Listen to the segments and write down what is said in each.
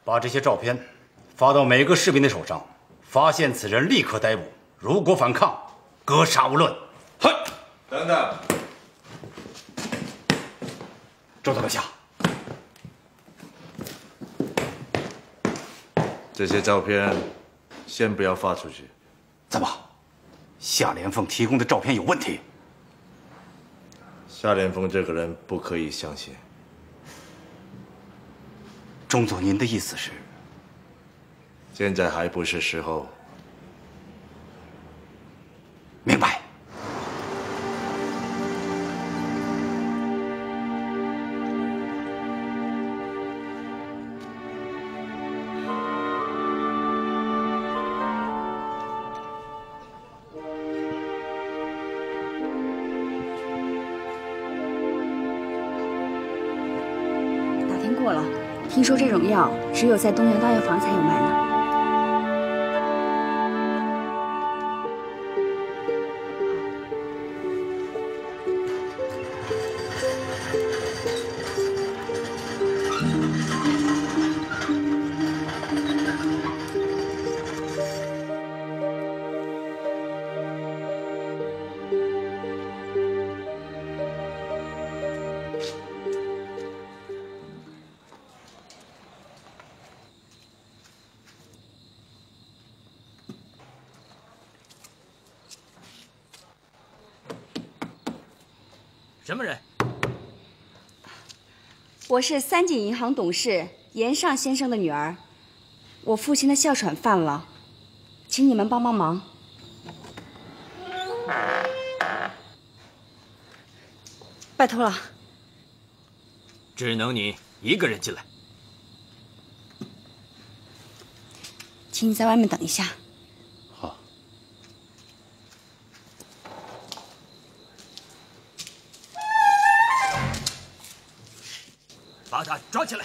把这些照片发到每个士兵的手上，发现此人立刻逮捕，如果反抗，格杀勿论。 嗨，等等， 周大阁下， 这些照片先不要发出去。 怎么？夏连凤提供的照片有问题？ 夏连峰这个人不可以相信。 中佐，您的意思是？ 现在还不是时候。 明白。 打听过了，听说这种药只有在东阳大药房才有卖呢。 什么人？ 我是三锦银行董事严尚先生的女儿，我父亲的哮喘犯了，请你们帮帮忙。拜托了。 只能你一个人进来。 请你在外面等一下。 好。 把他抓起来！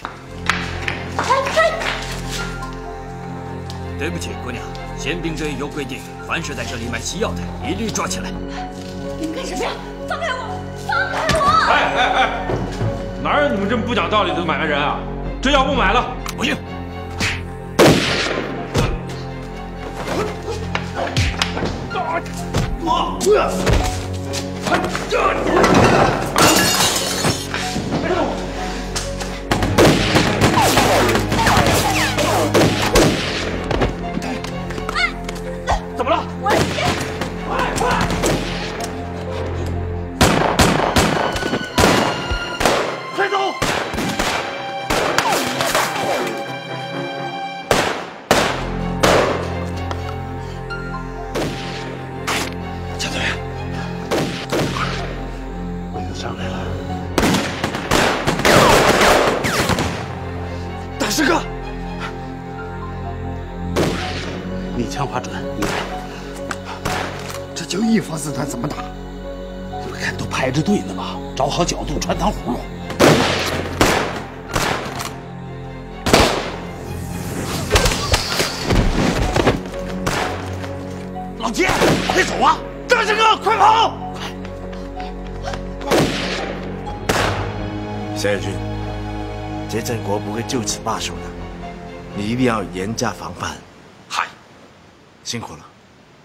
对不起，姑娘，宪兵队有规定，凡是在这里卖西药的，一律抓起来。 你们干什么呀？放开我！放开我！ 哎，哪有你们这么不讲道理的买卖人啊？这药不买了， 不行！ 怎么了？ 我的血！ 快！快走！ 蒋队员，鬼子上来了！大师哥，你枪法准，你来。这就一发子弹怎么打？我看都排着队呢吧，找好角度穿糖葫芦。老杰，快走啊！大师哥，快跑！ 夏元军，这郑国不会就此罢手的，你一定要严加防范。 嗨， 辛苦了。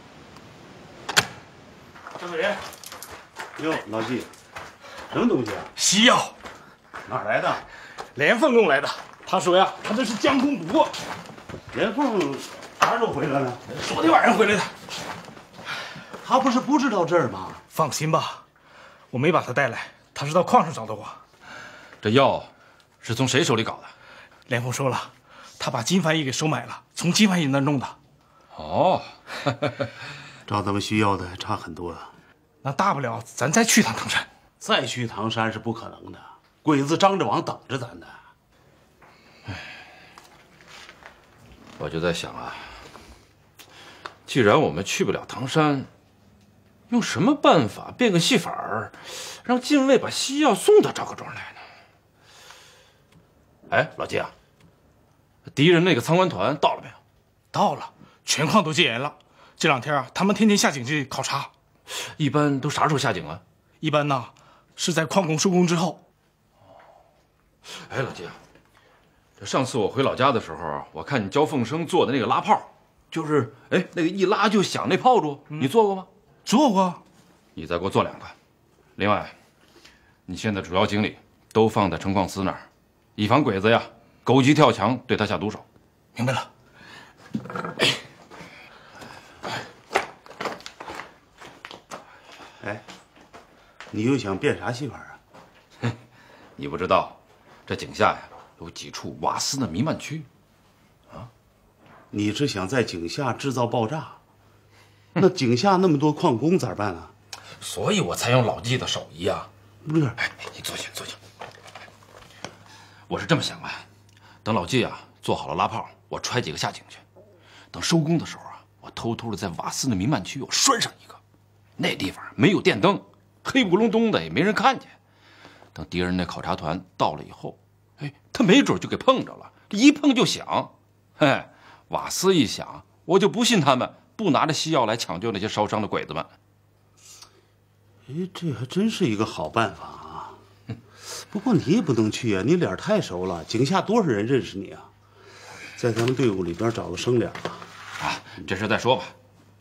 张伟人， 哟，老季，什么东西啊？ 西药哪儿来的？ 连凤弄来的。他说呀，他这是将功补过。 连凤啥时候回来了？ 昨天晚上回来的。 他不是不知道这儿吗？ 放心吧，我没把他带来，他是到矿上找的我。 这药是从谁手里搞的？ 连凤说了，他把金凡义给收买了，从金凡义那儿弄的。 哦， 照咱们需要的差很多啊。 那大不了咱再去趟唐山。 再去唐山是不可能的，鬼子张着网等着咱呢。 我就在想啊，既然我们去不了唐山，用什么办法变个戏法儿，让禁卫把西药送到赵各庄来呢？哎，老季啊，敌人那个参观团到了没有？ 到了，全矿都戒严了。这两天啊，他们天天下井去考察。 一般都啥时候下井啊？ 一般呢是在矿工收工之后。 哎，老季啊， 这上次我回老家的时候，我看你教凤生做的那个拉炮，就是那个一拉就响那炮竹，你做过吗？ 做过。 你再给我做2个。另外，你现在主要精力都放在陈矿司那儿，以防鬼子呀狗急跳墙对他下毒手。 明白了。 哎，你又想变啥戏法啊？ 你不知道，这井下呀有几处瓦斯的弥漫区。 你是想在井下制造爆炸？那井下那么多矿工咋办啊？ 所以我才用老纪的手艺啊。 不是， 你坐下，坐下。我是这么想的，等老纪啊做好了拉炮，我揣几个下井去。等收工的时候啊，我偷偷的在瓦斯的弥漫区我拴上一个。那地方没有电灯，黑不隆咚的，也没人看见。等敌人那考察团到了以后，他没准就给碰着了，一碰就响。瓦斯一响，我就不信他们不拿着西药来抢救那些烧伤的鬼子们。 这还真是一个好办法啊！不过你也不能去啊，你脸太熟了，井下多少人认识你啊？在咱们队伍里边找个生脸吧。 这事再说吧。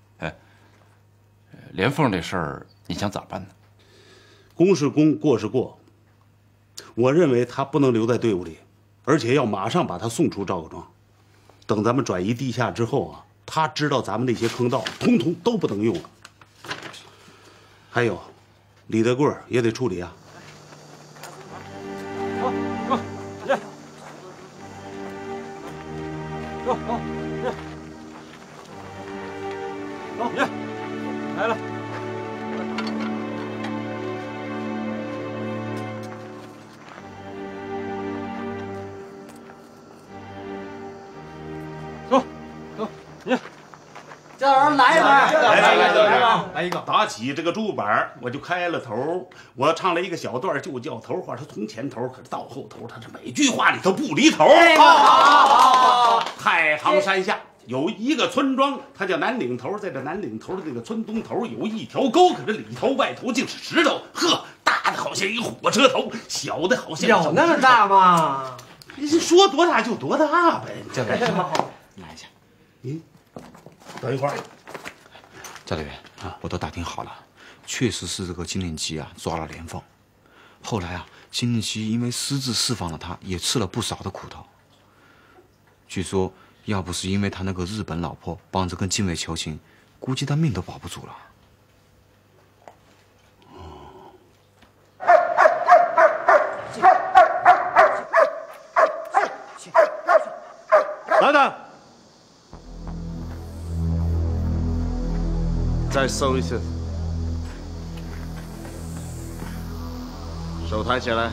连凤这事儿你想咋办呢？ 功是功，过是过。我认为他不能留在队伍里，而且要马上把他送出赵各庄。等咱们转移地下之后啊，他知道咱们那些坑道通通都不能用了。还有，李德贵也得处理啊。 来了。走，你。 叫人来一来，来一个。打起这个竹板，我就开了头。我唱了一个小段，就叫头话。他从前头，可是到后头，他是每句话里头不离头。好。太行山下有一个村庄，它叫南岭头。在这南岭头的那个村东头有一条沟，可是里头外头竟是石头。呵，大的好像一个火车头，小的好像有那么大吗？ 说多大就多大呗。 这位， 拿一下。等一会儿。 赵队员啊，我都打听好了，确实是这个金令吉啊抓了连凤。后来啊，金令吉因为私自释放了他，也吃了不少的苦头。据说，要不是因为他那个日本老婆帮着跟禁卫求情，估计他命都保不住了。 等等，再搜一次，手抬起来。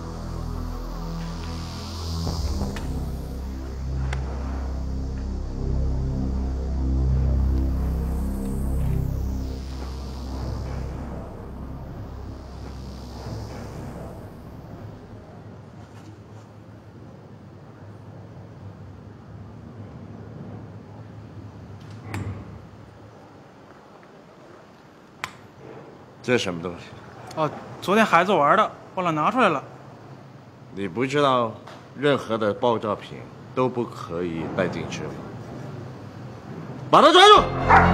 这是什么东西？ 哦，昨天孩子玩的，忘了拿出来了。 你不知道任何的爆炸品都不可以带进去吗？把他抓住！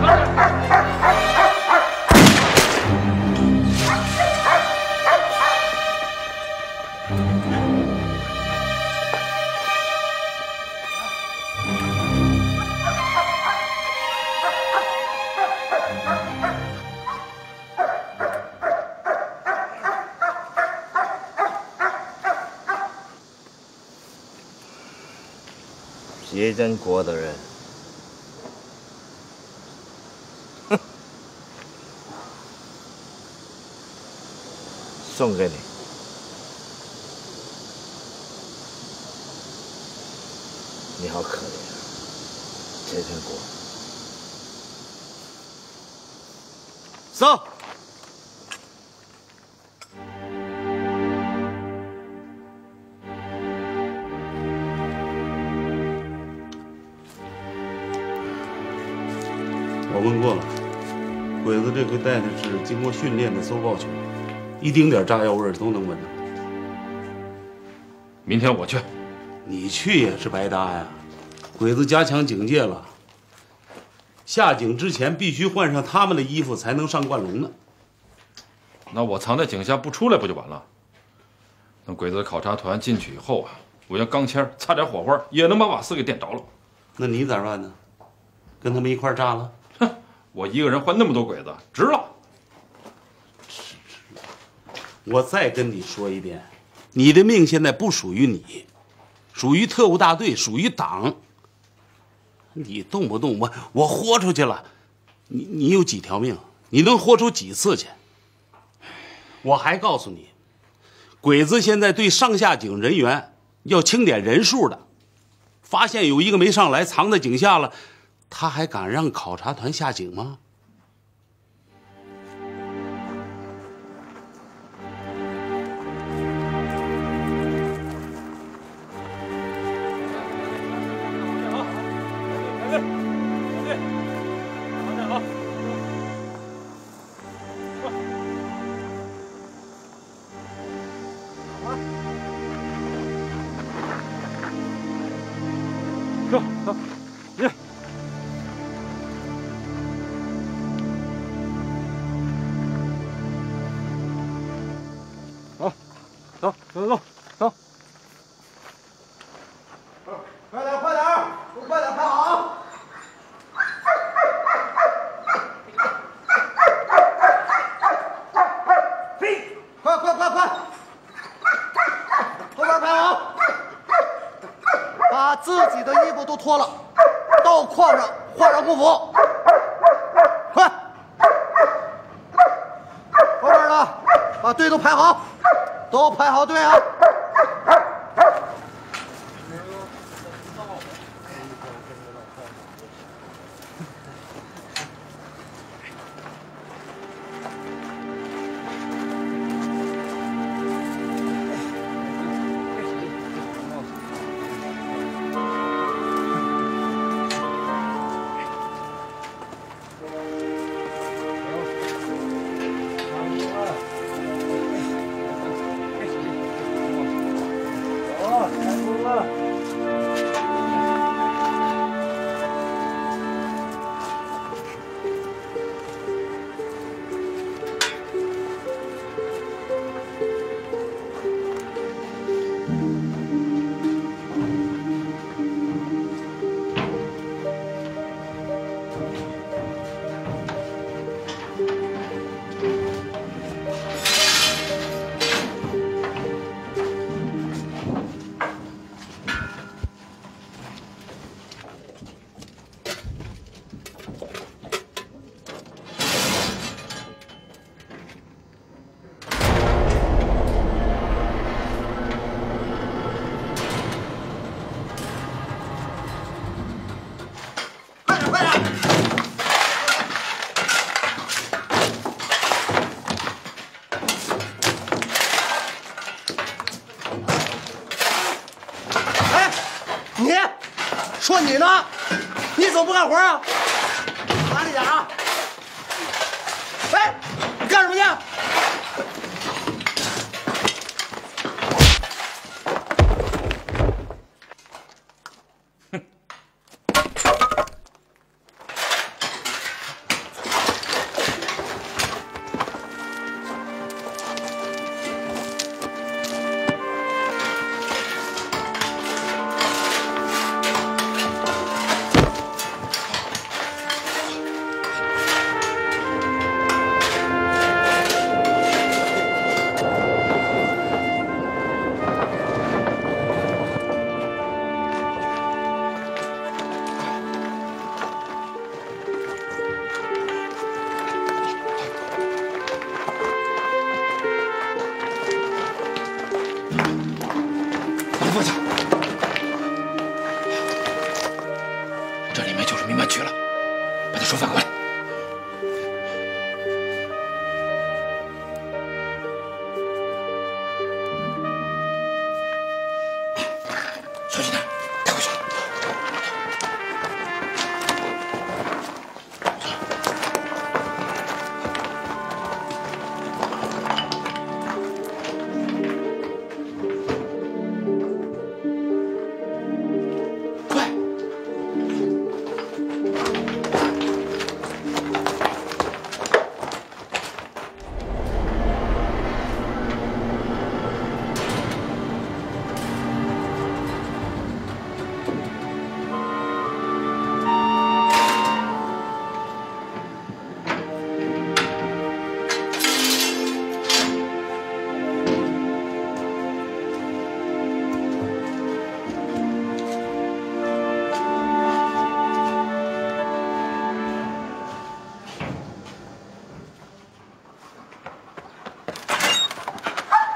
协真国的人，哼，送给你。你好可怜啊，协真国。走。 我问过了，鬼子这回带的是经过训练的搜爆犬，一丁点炸药味都能闻到。 明天我去。 你去也是白搭呀。鬼子加强警戒了，下井之前必须换上他们的衣服才能上灌笼呢。 那我藏在井下不出来不就完了？等鬼子考察团进去以后啊，我用钢签擦点火花，也能把瓦斯给点着了。 那你咋办呢？跟他们一块炸了？ 哼，我一个人换那么多鬼子，值了。 我再跟你说一遍，你的命现在不属于你，属于特务大队，属于党。你动不动我豁出去了，你有几条命？你能豁出几次去？我还告诉你，鬼子现在对上下井人员要清点人数的，发现有一个没上来，藏在井下了，他还敢让考察团下井吗？ 走！快点，快点，都快点，排好！嘿，快！后边排好，把自己的衣服都脱了，到矿上换上工服。快！后边的把队都排好，都排好队啊！说你呢？你怎么不干活啊？麻利点啊！哎，你干什么去？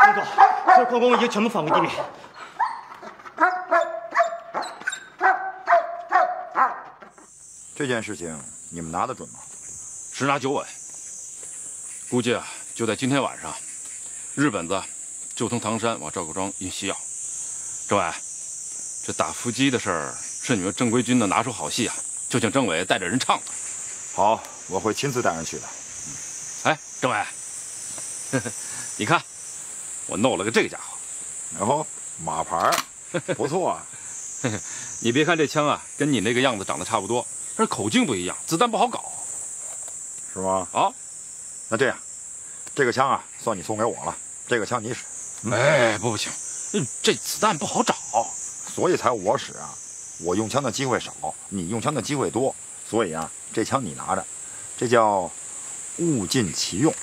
报告，这矿工已经全部返回地面。 这件事情你们拿得准吗？ 十拿9稳。估计啊，就在今天晚上，日本子就从唐山往赵各庄运西药。政委，这打伏击的事儿是你们正规军的拿手好戏啊，就请政委带着人唱的。 好，我会亲自带人去的。 哎，政委，你看，我弄了个这个家伙。 哦，马牌，不错啊。 你别看这枪啊，跟你那个样子长得差不多，但是口径不一样，子弹不好搞， 是吗？ 啊， 那这样，这个枪啊，算你送给我了。这个枪你使。 哎，不行，这子弹不好找， 所以才我使啊。我用枪的机会少，你用枪的机会多，所以啊，这枪你拿着，这叫物尽其用。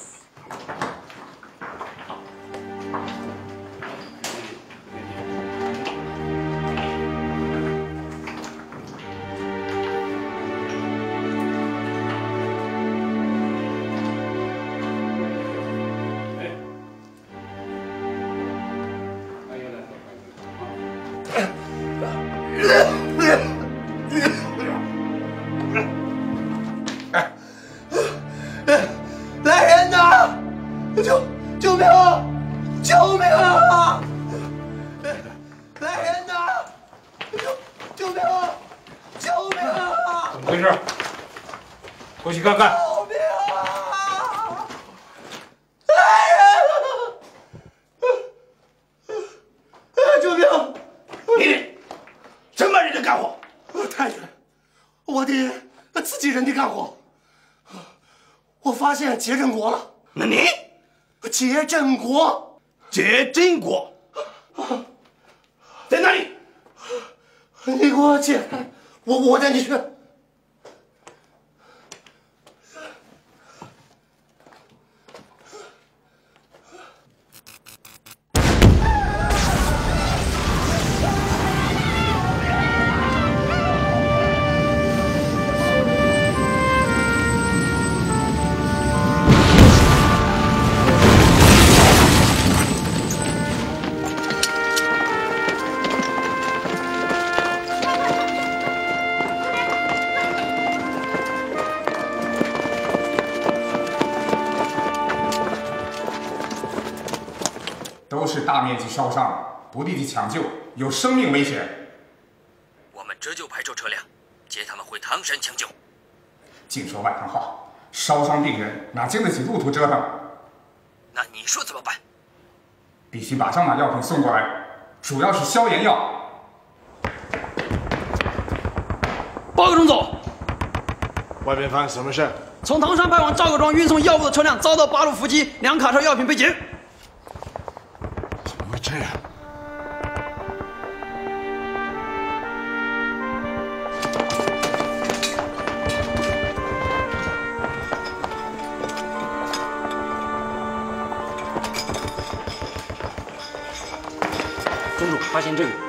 来人呐！救命啊！救命啊！来人呐！救命啊！救命啊！ 怎么回事？过去看看。 救命啊！来人！救命！ 你什么人的干活？ 太君，我的自己人的干活。我发现劫振国了。 那你劫振国？ 劫振国在哪里？ 你给我解开，我带你去。 都是大面积烧伤，不立即抢救，有生命危险。 我们这就派出车辆接他们回唐山抢救。 净说外行话，烧伤病人哪经得起路途折腾？ 那你说怎么办？ 必须马上把药品送过来，主要是消炎药。 报告钟总， 外面发生什么事？ 从唐山派往赵各庄运送药物的车辆遭到8路伏击，2卡车药品被劫。 怎么会这样？ 钟主发现证据。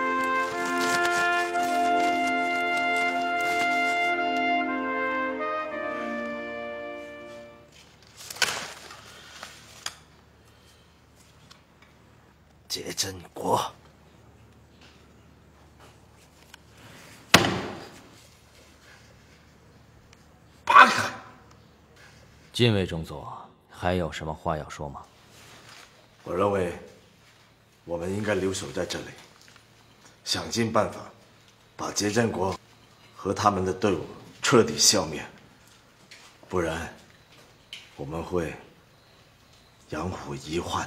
劫振国， 扒开！ 禁卫中佐，还有什么话要说吗？ 我认为，我们应该留守在这里，想尽办法把劫振国和他们的队伍彻底消灭，不然我们会养虎遗患。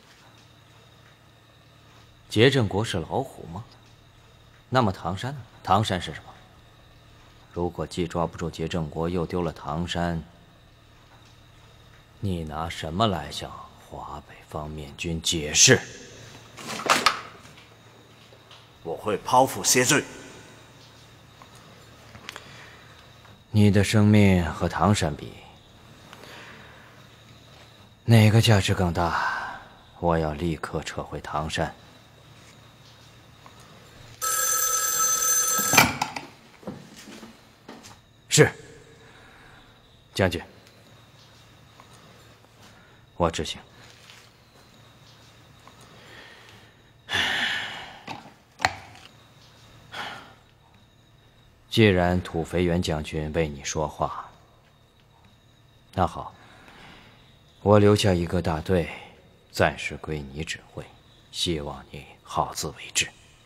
劫振国是老虎吗？那么唐山呢？唐山是什么？如果既抓不住劫振国，又丢了唐山，你拿什么来向华北方面军解释？ 我会剖腹谢罪。 你的生命和唐山比，哪个价值更大？我要立刻撤回唐山。是，将军，我执行。 既然土肥原将军为你说话，那好，我留下一个大队，暂时归你指挥，希望你好自为之。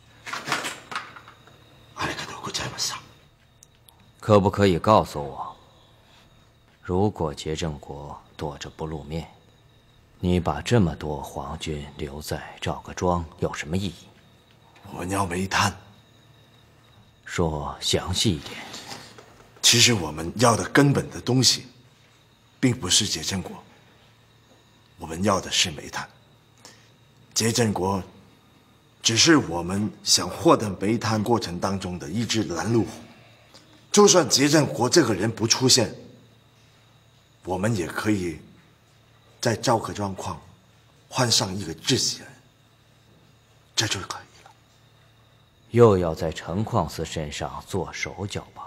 可不可以告诉我，如果结正国躲着不露面，你把这么多皇军留在赵各庄有什么意义？ 我们要煤炭。 说详细一点。 其实我们要的根本的东西，并不是结正国，我们要的是煤炭。结正国只是我们想获得煤炭过程当中的一只拦路虎。就算结正国这个人不出现，我们也可以在赵各庄矿换上一个窒息人，这就可以了。 又要在陈矿司身上做手脚吧？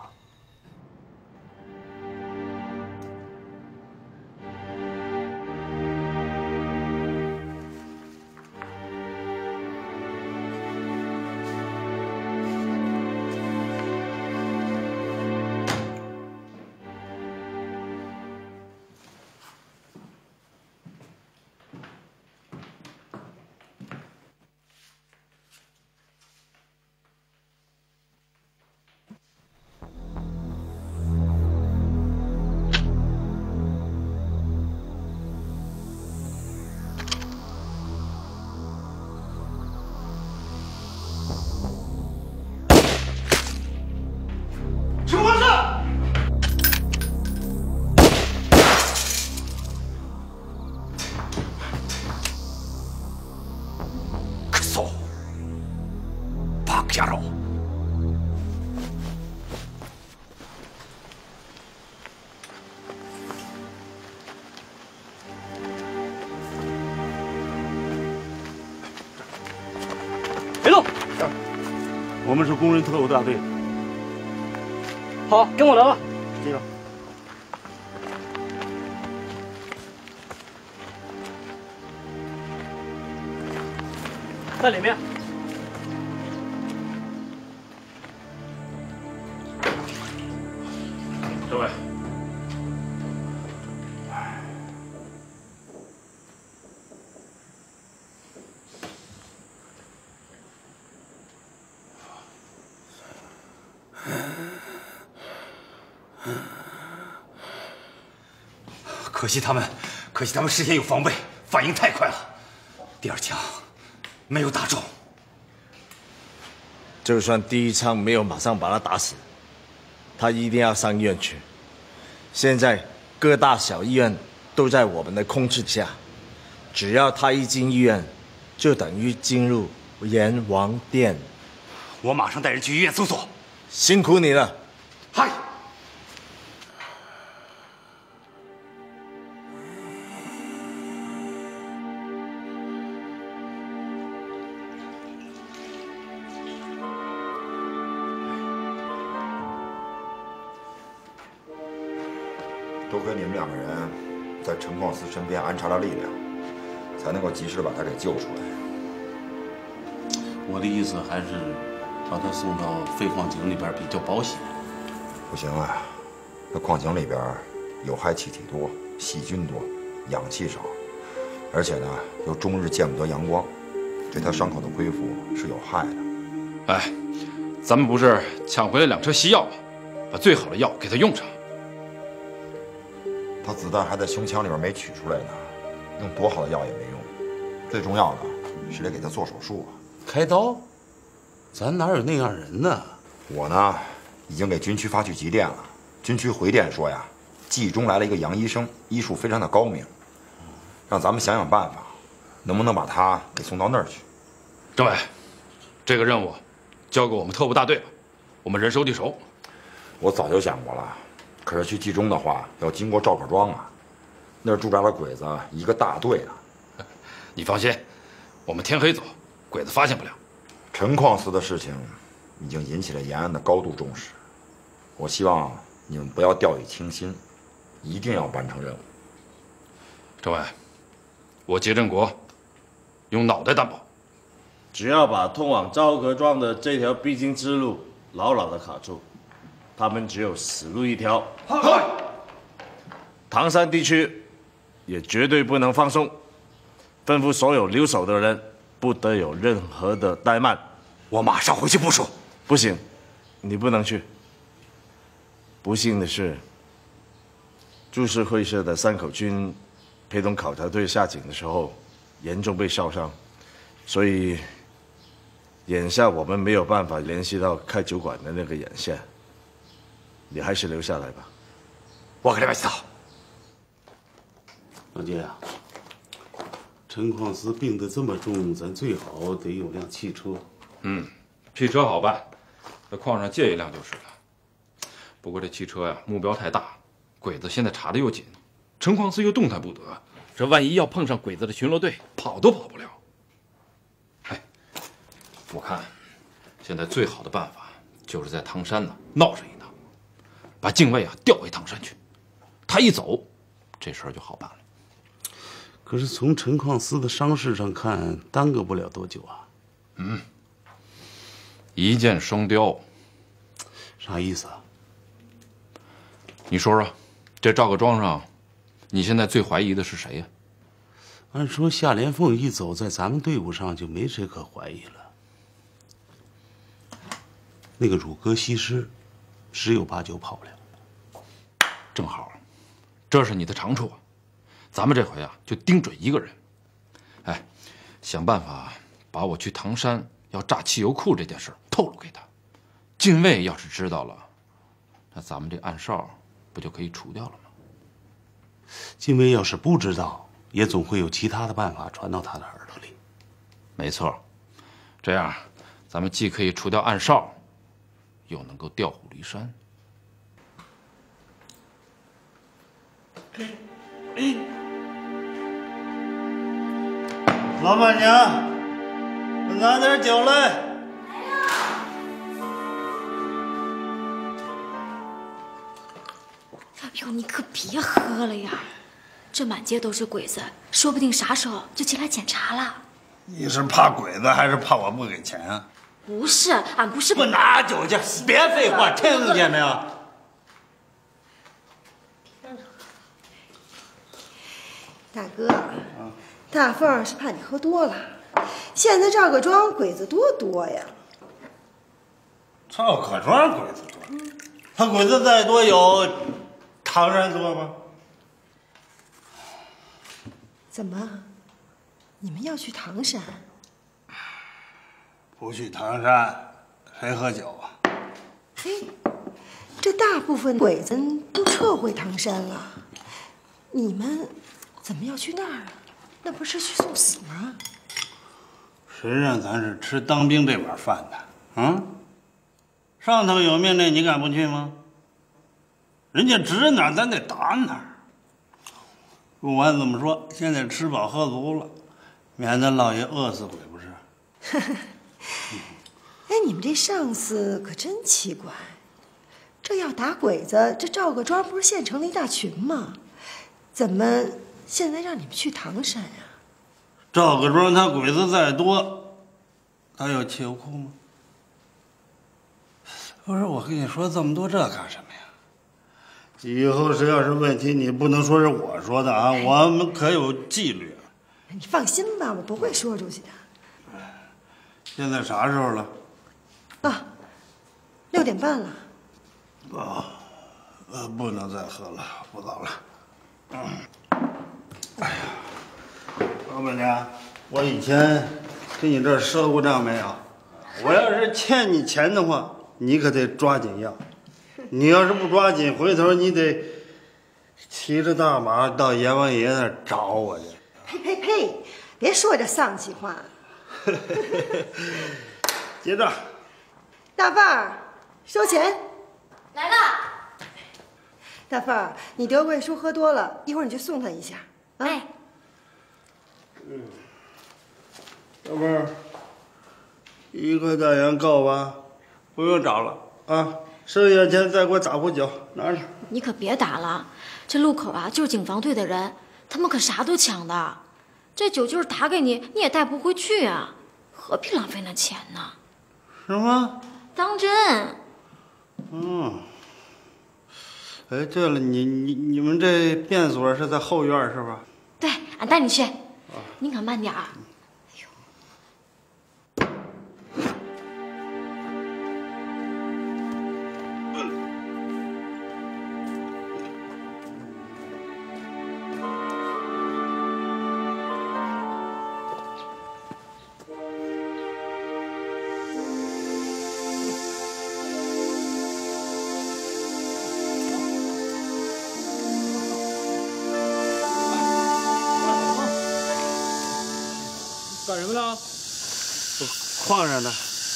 别动！ 我们是工人特务大队。 好，跟我来吧。 这个。 在里面。 这位。 可惜他们事先有防备，反应太快了。第二枪没有打中。 就算第一枪没有马上把他打死，他一定要上医院去。现在各大小医院都在我们的控制下，只要他一进医院，就等于进入阎王殿。 我马上带人去医院搜索。 辛苦你了。 嗨。 多亏你们两个人在陈矿司身边安插了力量，才能够及时的把他给救出来。 我的意思还是把他送到废矿井里边比较保险。 不行啊，那矿井里边有害气体多，细菌多，氧气少，而且呢又终日见不得阳光，对他伤口的恢复是有害的。 哎，咱们不是抢回了2车西药吗？把最好的药给他用上。 他子弹还在胸腔里边没取出来呢，用多好的药也没用。最重要的是得给他做手术啊！ 开刀？咱哪有那样人呢？ 我呢，已经给军区发去急电了。军区回电说呀，冀中来了一个杨医生，医术非常的高明，让咱们想想办法，能不能把他给送到那儿去。 政委，这个任务交给我们特务大队吧，我们人手地熟。 我早就想过了。可是去冀中的话，要经过赵可庄啊，那儿驻扎的鬼子一个大队呢。 你放心，我们天黑走，鬼子发现不了。 陈矿司的事情已经引起了延安的高度重视，我希望你们不要掉以轻心，一定要完成任务。 政委，我结正国用脑袋担保， 只要把通往赵各庄的这条必经之路牢牢的卡住， 他们只有死路一条。唐山地区也绝对不能放松，吩咐所有留守的人不得有任何的怠慢。 我马上回去部署。 不行，你不能去。不幸的是，株式会社的3口军陪同考察队下井的时候，严重被烧伤，所以眼下我们没有办法联系到开酒馆的那个眼线。你还是留下来吧。 我给你们知道。 老姐啊，陈矿石病得这么重，咱最好得有辆汽车。 汽车好办，在矿上借一辆就是了。不过这汽车呀，目标太大，鬼子现在查的又紧，陈矿石又动弹不得，这万一要碰上鬼子的巡逻队，跑都跑不了。哎，我看现在最好的办法就是在唐山呢闹上一闹，把禁卫啊调回唐山去，他一走，这事儿就好办了。 可是从陈矿石的伤势上看，耽搁不了多久啊。 一箭双雕， 啥意思啊？ 你说说，这赵各庄上，你现在最怀疑的是谁呀？ 按说夏连凤一走，在咱们队伍上就没谁可怀疑了。那个汝哥西施，十有八九跑不了。 正好，这是你的长处啊。咱们这回啊，就盯准一个人，哎，想办法把我去唐山要炸汽油库这件事透露给他。禁卫要是知道了，那咱们这暗哨不就可以除掉了吗？ 禁卫要是不知道，也总会有其他的办法传到他的耳朵里。 没错，这样咱们既可以除掉暗哨，又能够调虎离山。 老板娘，拿点酒来。 哎呦，你可别喝了呀！这满街都是鬼子，说不定啥时候就进来检查了。 你是怕鬼子还是怕我不给钱啊？ 不是，俺不是不拿酒去，别废话，听见没有？ 大哥，大凤是怕你喝多了。现在赵各庄鬼子多呀！ 赵各庄鬼子多，他鬼子再多有唐山多吗？ 怎么，你们要去唐山？ 不去唐山，谁喝酒啊？ 嘿，这大部分鬼子都撤回唐山了，你们怎么要去那儿啊？那不是去送死吗？ 谁让咱是吃当兵这碗饭的？上头有命令，你敢不去吗？人家指哪儿，咱得打哪儿。不管怎么说，现在吃饱喝足了，免得老爷饿死鬼不是？ 哎，你们这上司可真奇怪，这要打鬼子，这赵各庄不是现成了一大群吗？怎么现在让你们去唐山呀？ 赵各庄他鬼子再多，他有汽油库吗？不是，我跟你说这么多这干什么呀？以后谁要是问题，你不能说是我说的啊，我们可有纪律。 你放心吧，我不会说出去的。 现在啥时候了？ 啊，6点半了。 不能再喝了，不早了。哎呀，老板娘，我以前跟你这儿赊过账没有？我要是欠你钱的话，你可得抓紧要。你要是不抓紧，回头你得骑着大马到阎王爷那儿找我去。 呸！别说这丧气话。 结账。 大凤儿，收钱。 来了。 大凤儿，你德贵叔喝多了，一会儿你去送他一下。 哎。 小凤儿，1块大洋够吧？不用找了啊，剩下钱再给我打壶酒，拿着。 你可别打了，这路口啊就是警防队的人，他们可啥都抢的。这酒就是打给你，你也带不回去啊，何必浪费那钱呢？ 什么？ 当真？ 哎，对了，你们这便所是在后院是吧？ 对，俺带你去，你可慢点儿。 干什么呢？ 矿上的，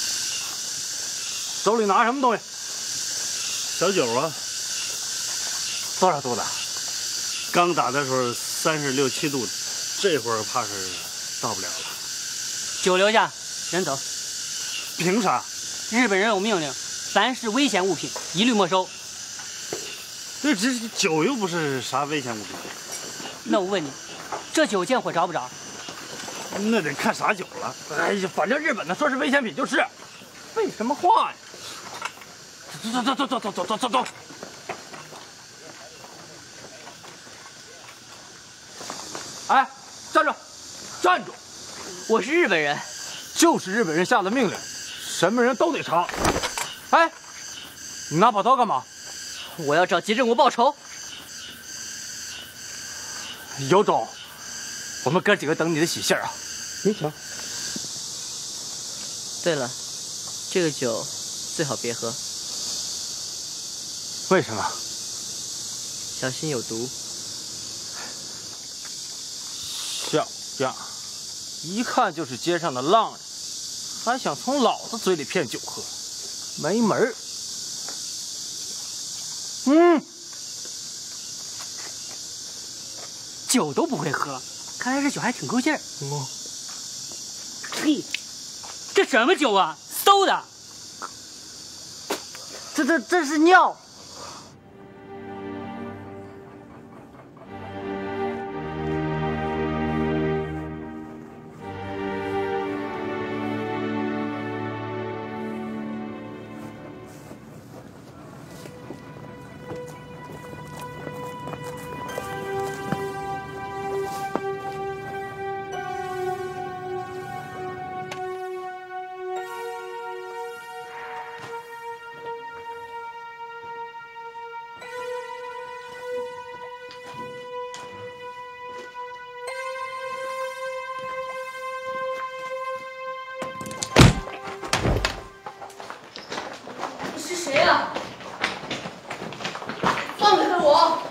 手里拿什么东西？ 小酒啊， 多少度的？ 刚打的时候36、7度，这会儿怕是到不了了。 酒留下，人走。 凭啥？ 日本人有命令，凡是危险物品一律没收。 这酒又不是啥危险物品。 那我问你，这酒见火着不着？ 那得看啥酒了。 哎呀，反正日本的说是危险品就是，废什么话呀？走。哎，站住！ 我是日本人， 就是日本人下的命令，什么人都得查。哎，你拿把刀干嘛？ 我要找吉正国报仇。 有种！我们哥几个等你的喜信啊！你瞧。 对了，这个酒最好别喝。 为什么？ 小心有毒。 小样，一看就是街上的浪人，还想从老子嘴里骗酒喝，没门儿！ 酒都不会喝，看来这酒还挺够劲儿。嘿，这什么酒啊？馊的！这是尿。 谁呀？放开我！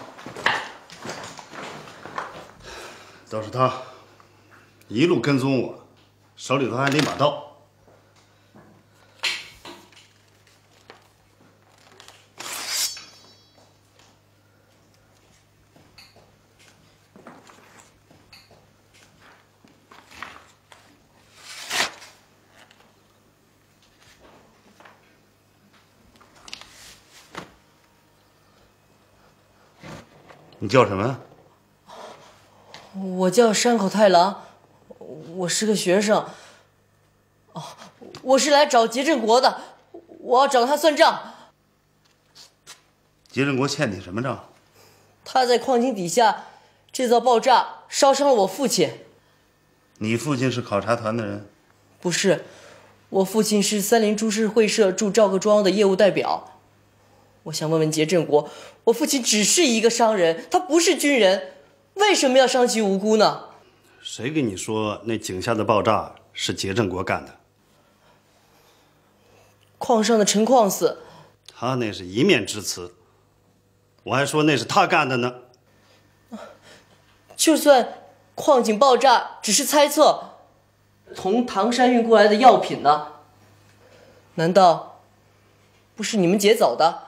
都是他，一路跟踪我，手里头还拎把刀。你叫什么？ 我叫山口太郎，我是个学生。哦，我是来找吉正国的，我要找他算账。 吉正国欠你什么账？ 他在矿井底下制造爆炸，烧伤了我父亲。 你父亲是考察团的人？ 不是，我父亲是三菱株式会社驻赵各庄的业务代表。我想问问杰振国，我父亲只是一个商人，他不是军人，为什么要伤及无辜呢？ 谁跟你说那井下的爆炸是杰振国干的？ 矿上的陈矿司， 他那是一面之词，我还说那是他干的呢。 就算矿井爆炸只是猜测，从唐山运过来的药品呢？难道不是你们劫走的？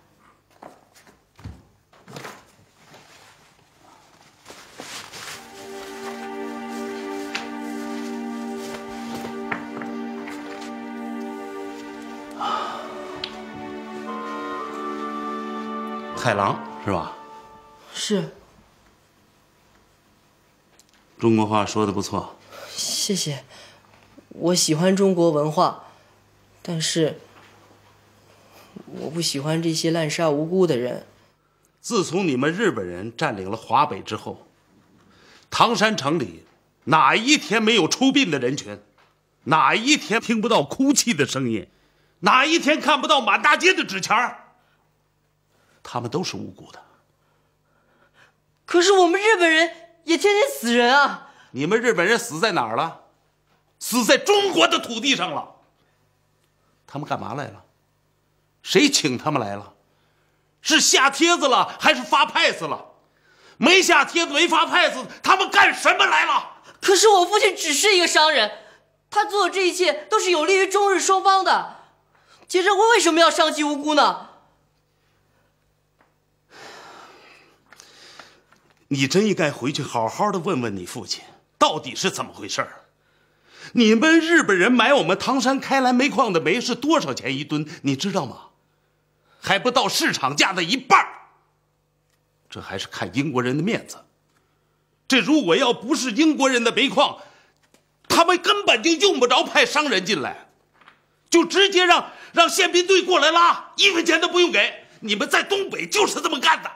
太郎是吧？ 是。 中国话说的不错。 谢谢，我喜欢中国文化，但是我不喜欢这些滥杀无辜的人。 自从你们日本人占领了华北之后，唐山城里哪一天没有出殡的人群？哪一天听不到哭泣的声音？哪一天看不到满大街的纸钱儿？他们都是无辜的。 可是我们日本人也天天死人啊！ 你们日本人死在哪儿了？死在中国的土地上了。他们干嘛来了？谁请他们来了？是下帖子了还是发派子了？没下帖子没发派子，他们干什么来了？ 可是我父亲只是一个商人，他做的这一切都是有利于中日双方的。结振国为什么要伤及无辜呢？ 你真应该回去好好的问问你父亲，到底是怎么回事儿。你们日本人买我们唐山开兰煤矿的煤是多少钱一吨？你知道吗？还不到市场价的1半。这还是看英国人的面子。这如果要不是英国人的煤矿，他们根本就用不着派商人进来，就直接让宪兵队过来拉，1分钱都不用给。你们在东北就是这么干的。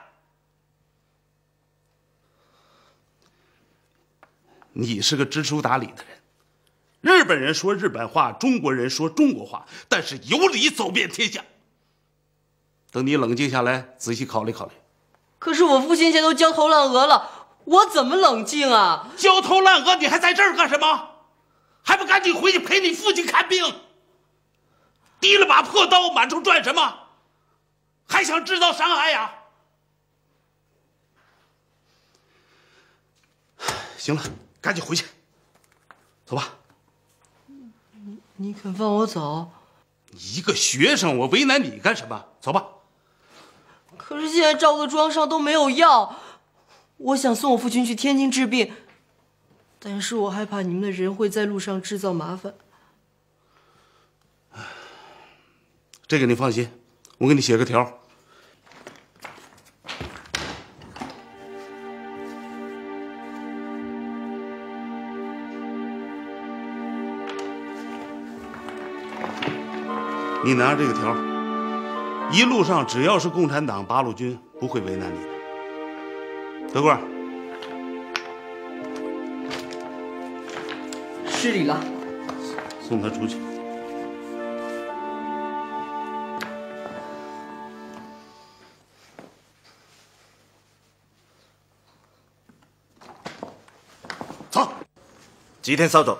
你是个知书达理的人，日本人说日本话，中国人说中国话，但是有理走遍天下。等你冷静下来，仔细考虑考虑。 可是我父亲现在都焦头烂额了，我怎么冷静啊？ 焦头烂额，你还在这儿干什么？还不赶紧回去陪你父亲看病？提了把破刀，满处转什么？还想制造伤害呀？行了，赶紧回去，走吧。 你肯放我走？ 一个学生，我为难你干什么？走吧。 可是现在赵各庄上都没有药，我想送我父亲去天津治病，但是我害怕你们的人会在路上制造麻烦。 这个你放心，我给你写个条。你拿着这个条，一路上只要是共产党八路军，不会为难你的。德贵， 失礼了。 送他出去。 走。吉田少佐，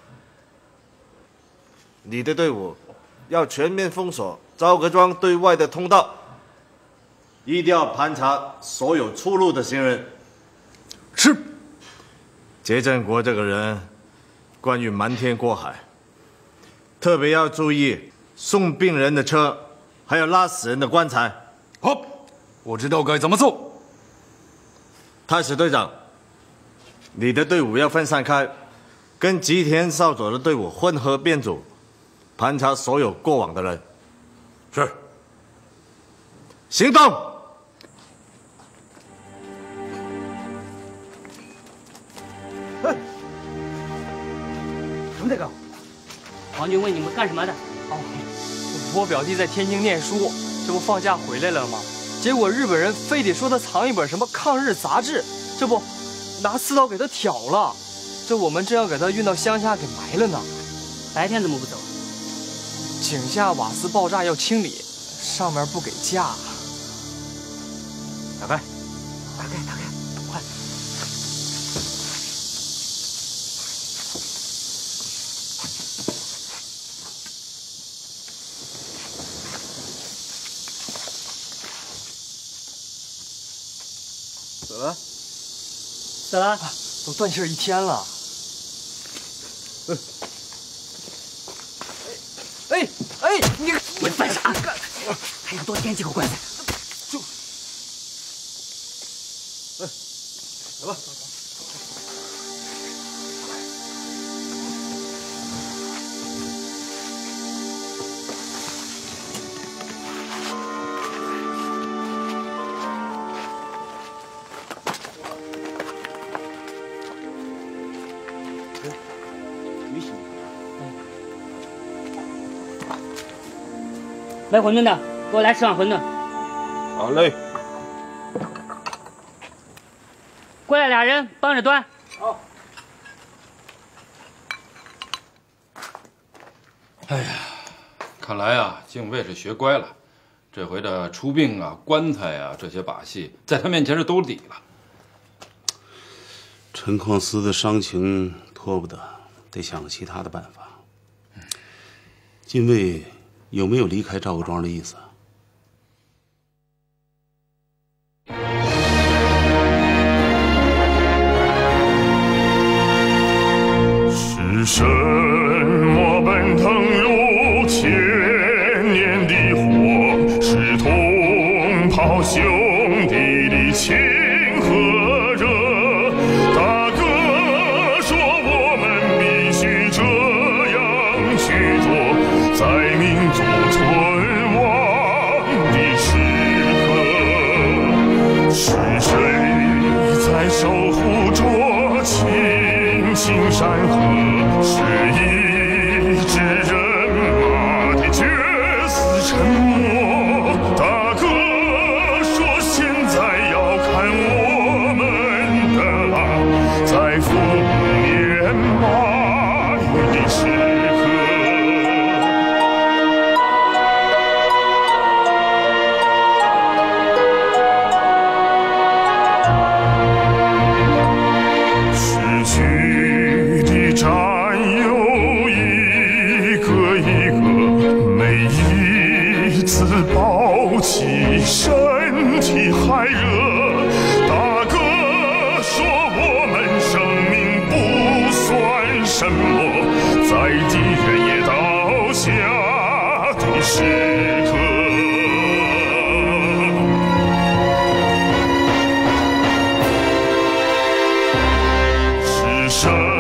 你的队伍要全面封锁赵各庄对外的通道，一定要盘查所有出入的行人。 是。 结振国这个人关于瞒天过海，特别要注意送病人的车，还有拉死人的棺材。 好，我知道该怎么做。 太史队长，你的队伍要分散开，跟吉田少佐的队伍混合编组，盘查所有过往的人。 是。 行动！ 什么这个？王军问你们干什么的？ 哦，我表弟在天津念书，这不放假回来了吗？结果日本人非得说他藏一本什么抗日杂志，这不拿刺刀给他挑了。这我们正要给他运到乡下给埋了呢。 白天怎么不走？ 井下瓦斯爆炸要清理，上面不给架。 打开，快！ 死了？ 死了？ 都断气儿1天了。哎，你干啥？还有多添几口棺材。 就，来吧。 卖馄饨的，给我来10碗馄饨。 好嘞。 来俩人帮着端。 好。哎呀，看来啊，敬畏是学乖了，这回的出殡啊、棺材啊这些把戏，在他面前是兜底了。 陈匡思的伤情拖不得，得想个其他的办法。禁卫有没有离开赵各庄的意思？ 是什么奔腾如千年的火？是同袍兄弟的情和热。大哥说我们必须这样去做，在民族存亡的时刻，是谁在守护着青青山河？是一支人马的决死沉默。大哥说现在要看我们的在覆面马语的时刻。逝去的战友一个一个，每一次抱起身体还热。大哥说我们生命不算什么，在敌人也倒下的时刻。是什